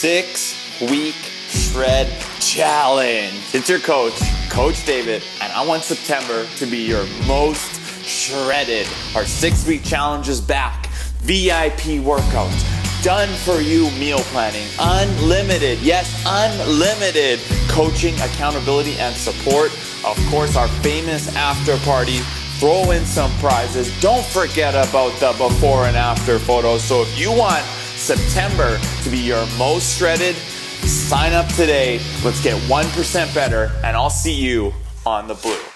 6-week shred challenge. It's your coach, Coach David, and I want September to be your most shredded. Our 6-week challenge is back. VIP workouts, done for you meal planning, unlimited, yes, unlimited coaching, accountability, and support. Of course, our famous after party. Throw in some prizes. Don't forget about the before and after photos. So if you want September to be your most shredded, sign up today. Let's get 1% better, and I'll see you on the blue.